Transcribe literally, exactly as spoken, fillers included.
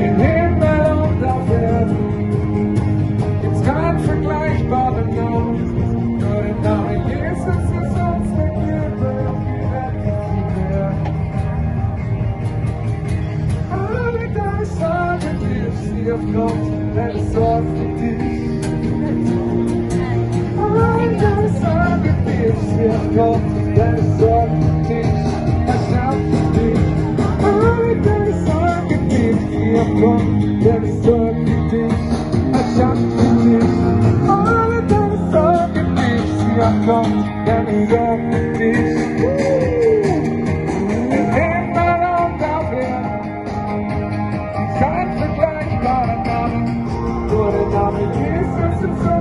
den Himmel und auf Erden gibt's keinen vergleichbaren Namen, nur den Namen Jesus ist unsere Liebe, die rettet die Welt. Alle deine Sorgen, die sie auf Gott, denn es sorgt für dich. Alle deine Sorgen, die sie auf Gott, denn es sorgt für dich. Er schaut für dich. Alle deine Sorgen, die sie auf Gott, denn es sorgt für dich. Er schaut für dich. Alle deine Sorgen, die sie auf Gott, denn es sorgt für dich. Den Himmel und auf Erden kein vergleichbarer Name, nur der Name Jesus ist so.